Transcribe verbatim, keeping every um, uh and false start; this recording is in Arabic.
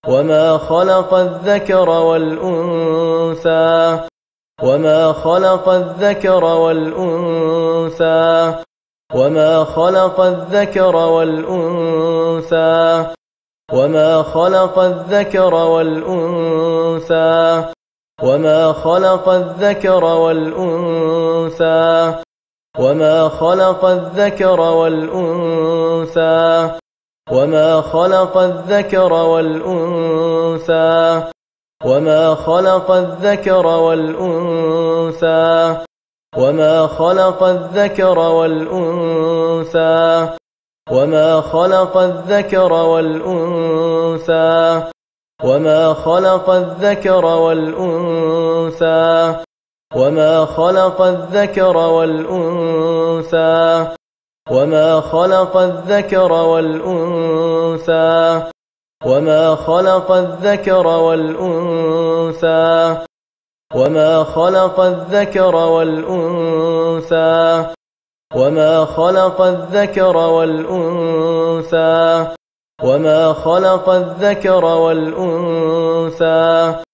وما خلق الذكر والأنثى وما خلق الذكر والأنثى وما خلق الذكر والأنثى وما خلق الذكر والأنثى وما خلق الذكر والأنثى وما خلق الذكر والأنثى وما خلق الذكر والأنثى وما خلق الذكر والأنثى وما خلق الذكر والأنثى وما خلق الذكر والأنثى وما خلق الذكر والأنثى وما خلق الذكر والأنثى وما خلق الذكر والأنثى وما خلق الذكر والأنثى وما خلق الذكر والأنثى وما خلق الذكر والأنثى وما خلق الذكر والأنثى